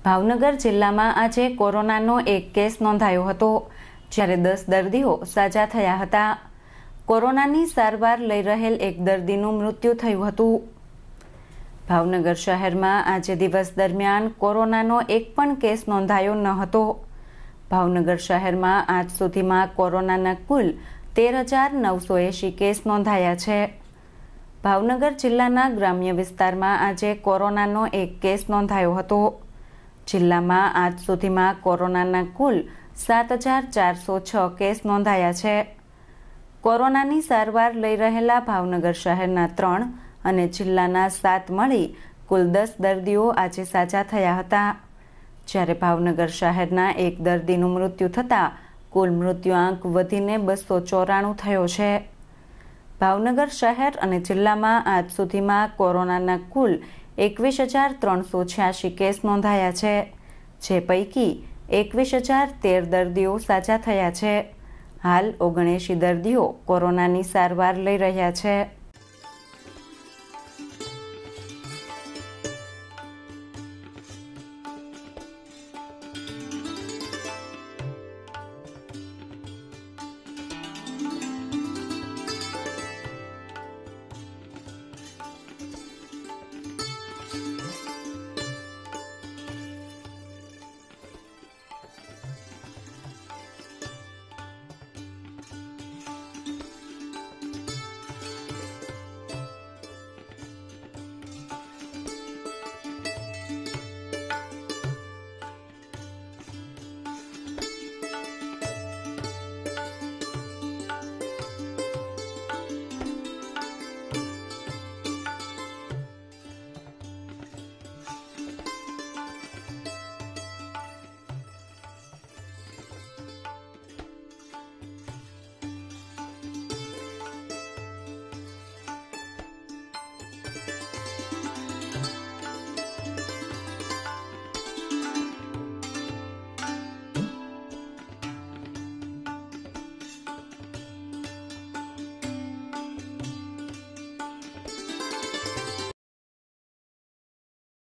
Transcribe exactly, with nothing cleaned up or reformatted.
ભાવનગર જિલ્લામાં આજે કોરોનાનો એક કેસ નોંધાયો હતો, જ્યારે દસ દર્દીઓ સાજા થયા હતા. કોરોનાની સારવાર લઈ રહેલ એક દર્દીનું મૃત્યુ થયું હતું. ભાવનગર શહેરમાં આજે દિવસ દરમિયાન કોરોનાનો એક પણ કેસ નોંધાયો ન હતો. ભાવનગર શહેરમાં આજ સુધીમાં કોરોનાના કુલ તેર હજાર નવસો એંશી કેસ નોંધાયા છે. ભાવનગર જિલ્લાના ગ્રામ્ય વિસ્તારમાં આજે કોરોનાનો એક કેસ નોંધાયો હતો. જિલ્લામાં આજ સુધીમાં કોરોનાના કુલ સાત હજાર ચારસો છ કેસ નોંધાયા છે. કોરોનાની સારવાર લઈ રહેલા ભાવનગર શહેરના ત્રણ અને જિલ્લાના સાત મળી કુલ દસ દર્દીઓ આજે સાજા થયા હતા, જ્યારે ભાવનગર શહેરના એક દર્દીનું મૃત્યુ થતાં કુલ મૃત્યુઆંક વધીને બસો ચોરાણું થયો છે. ભાવનગર શહેર અને જિલ્લામાં આજ સુધીમાં કોરોનાના કુલ એકવીસ હજાર ત્રણસો છ્યાસી કેસ નોંધાયા છે, જે પૈકી એકવીસ હજાર તેર દર્દીઓ સાજા થયા છે. હાલ ઓગણએંશી દર્દીઓ કોરોનાની સારવાર લઈ રહ્યા છે.